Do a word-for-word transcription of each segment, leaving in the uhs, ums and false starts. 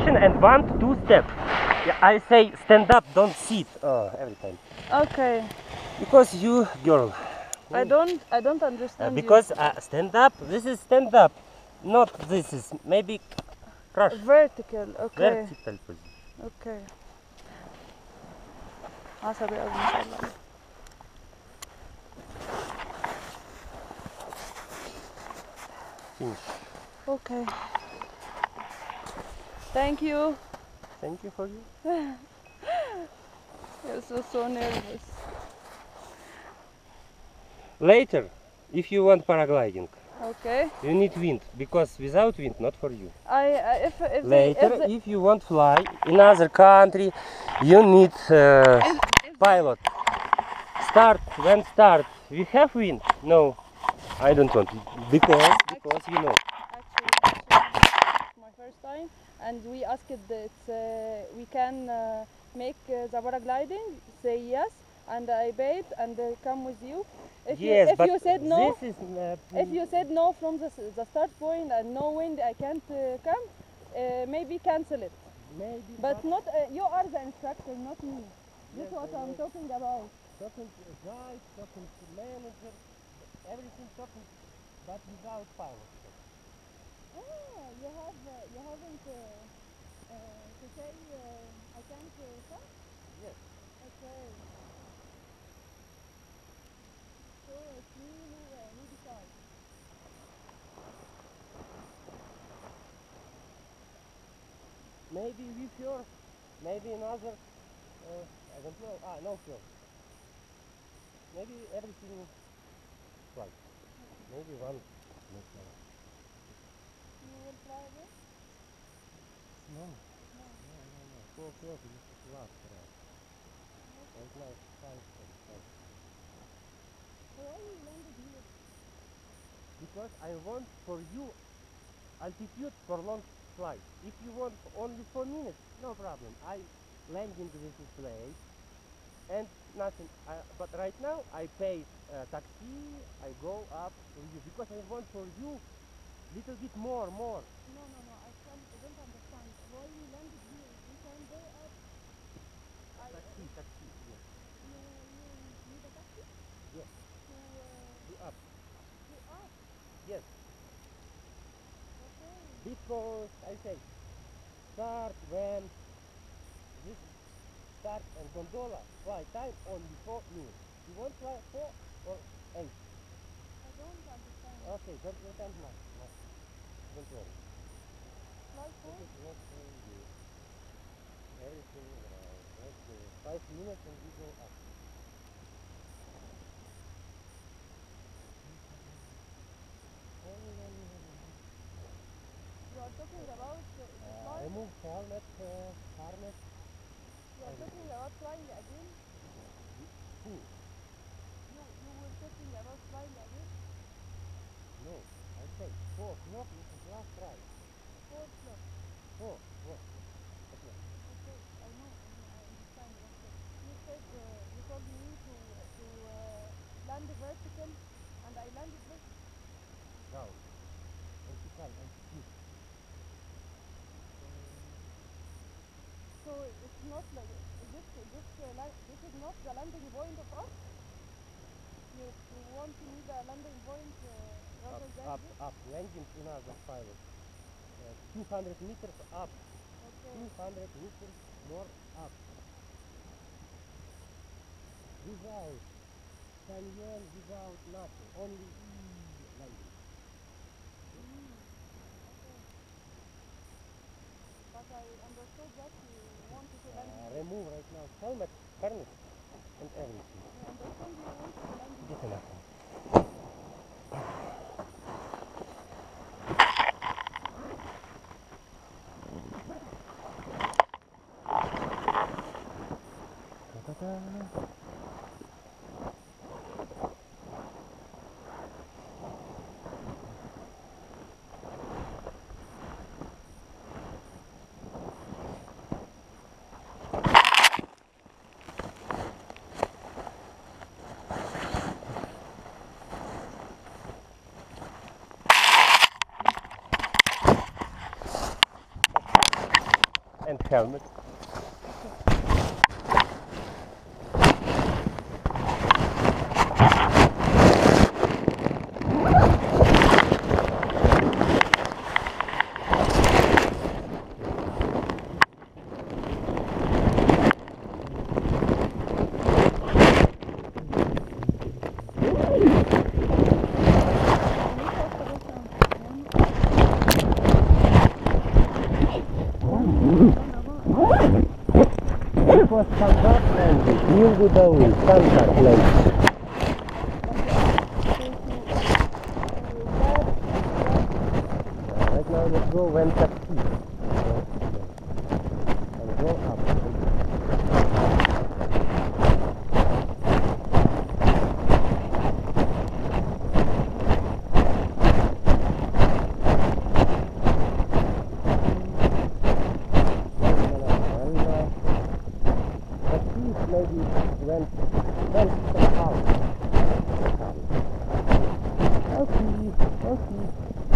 position and one, two step. Yeah, I say stand up, don't sit. Oh, every time. Okay. Because you, girl. I don't. I don't Uh, understand because uh, stand up. This is stand up, not this is maybe crush. you. Vertical. Okay. Vertical position. Okay. عصبي قوي ما شاء الله. Finish. Okay. Thank you. Thank you for you. You're so so nervous. Later, if you want paragliding, Okay. you need wind because without wind, not for you. I uh, if if they, Later, if, the, if you want fly in other country, you need uh, pilot. Start when start. We have wind? No, I don't want because because you know. actually, actually it's my first time, and we asked it. It's uh, we can uh, make uh, the paragliding. Say yes, and I paid and uh, come with you. If Yes, you, if but you said no, this is uh, if you said no from the, s- the start point and no wind, I can't uh, come. Uh, maybe cancel it. maybe But not uh, you are the instructor, not me. This is Yes, what I I'm know. talking about. talking to a guide, talking to manager, everything talking, but without pilot. Ah, you have uh, you haven't uh, uh, to say uh, I can't uh, come. Yes. Okay. So it's me who uh, who decides. Maybe with your, maybe another, uh, I don't know, ah, no fuel. Maybe everything right. Maybe one, no fuel. You will try again. No, No. no, no, no, four o'clock, this is last for us. Right now it's five, ten, five. Why you landed here? Because I want for you altitude for long flight. If you want only four minutes, no problem. I landing this is place and nothing. I, but right now I pay uh, taxi. I go up for you because I want for you little bit more, more. No, no, no. I can't. I don't understand. Why we landed here? We can go up. I, Taxi, uh, taxi. Yes, you you need a taxi yes. to uh, You up. to up. Yes. Okay. Because I say start when this start and gondola fly time only four minutes. You want fly four or eight? I don't understand. Okay, don't don't don't mind. No, don't worry. Fly This four. is not for you. Everything right. Okay, five minutes and we go up. Only one minute. You are talking about uh, the Uh, fly. remove helmet, uh, harness. You are talking about flying again. Who? You you were talking about flying again. No, I say four o'clock. This is last ride. Four o'clock. Four, four. Okay. Okay, I know, I know, I understand. But uh, you said uh, you told me to uh, to uh, land vertical, and I landed vertical. Down. Vertical and speed. So it's not like this. This uh, la- this is not the landing point of us. You you want to need a landing point uh, Up, rather than up, this. up. Landing another pilot. Uh, two hundred meters up. Okay. two hundred meters more up. Without canyon, without nothing. Only landing. Mm. Okay. But I understood that you wanted to land Uh, here. remove right now helmet, harness, and everything. I understand you wanted to land Get here. enough. Ta-ta-ta. and helmet. It was Santa and New Godawi, Santa place. Uh, right now let's go Venkat East. And go up. Maybe went went somehow. Okay, okay.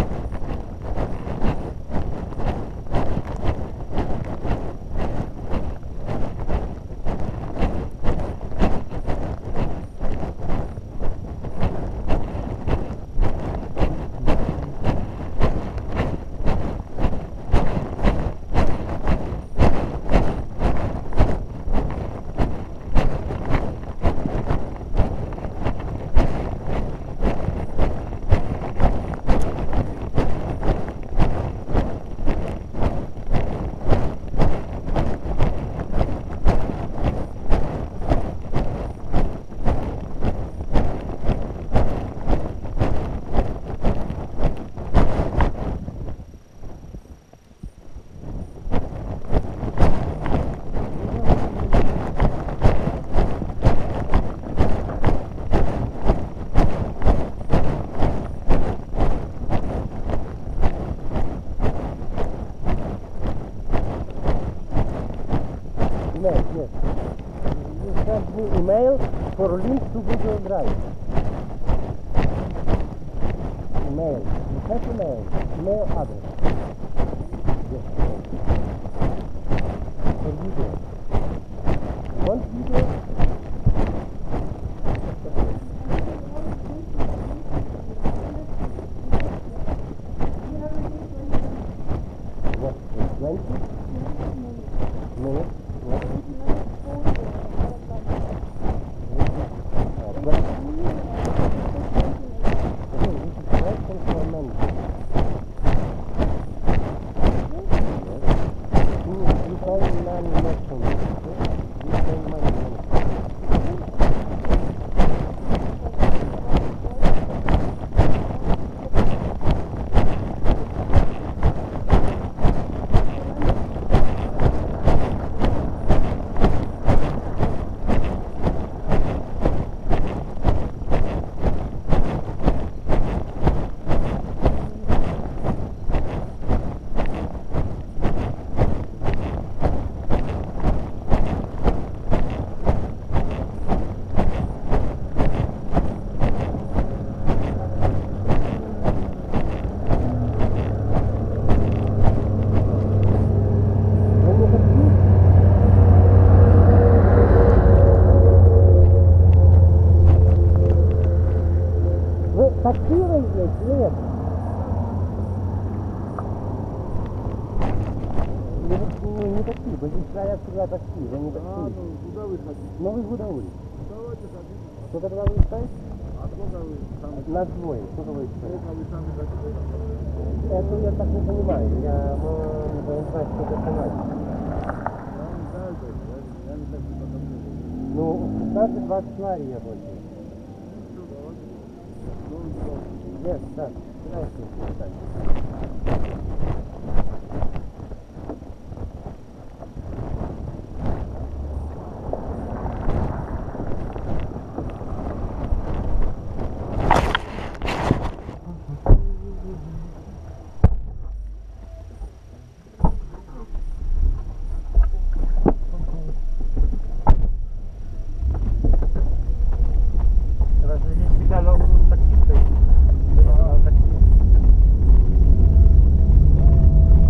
Yes, yes. You send me email for link to Google Drive. Email. You have email. Email address. Yes. For video. Want video? What? twenty minutes? Такси выезжать? Нет. Не, ну, не такси, вы здесь стоят всегда такси, вы не такси. А, ну куда вы хотите? Ну вы куда вы? Давайте хотите. Сколько тогда вы стоите? А сколько вы сами? На двое. Сколько вы стоите? Сколько вы сами хотите? Это я так не понимаю. Я ну, не знаю, сколько снимать. Я не знаю, то есть, я, я не такси потому. Ну, пятнадцать двадцать лари я больше. Все, давайте. Ну, давайте. Yes, да. Здравствуйте. Разве здесь всегда на углу такси стоит? Такси.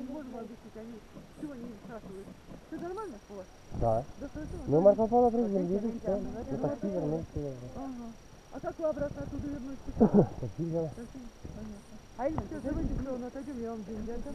можем объяснить, они чего они спрашивают. Все нормально у вас? Да. Да хорошо. Мы Марко Поло приземлились, все. На такси вернулись сюда. Ага. А как вы обратно оттуда вернулись? Такси взяла. Такси? Понятно. А если все, давайте все, он отойдем, я вам деньги отдам.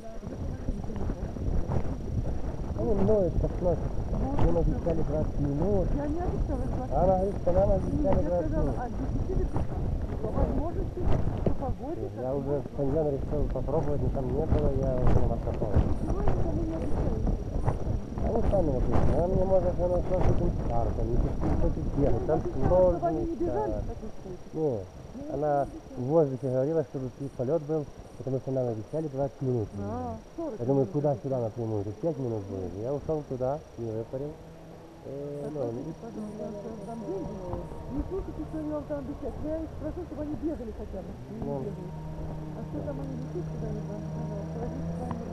Они ноют, как носят. Мы обещали двадцать минут. Я не обещала вас. А она говорит, что нам Нет, обещали я двадцать сказала минут. от десяти до пятнадцати. По возможности, по погоде. как Я уже можно. в каньон решил попробовать, но там не было, я уже на Марко Поло. Ничего я никому не обещаю. Они сами написали. Она мне может, она с этим стартом, не хочет ехать. Там Чтобы они не бежали сложно. в такой случай. Нет. Она в воздухе говорила, чтобы полет был, потому что нам обещали двадцать минут. А, сорок Я думаю, минут. куда-сюда напрямую? Тут пять минут будет. Я ушел туда, не выпарил. Э, ну, Попросите, пожалуйста, там деньги. Не слушайте, что они вам там обещают. Я их прошу, чтобы они бегали хотя бы. Не Ну. бегали. А что там они летят куда-нибудь? Пожалуйста, возьмите с вами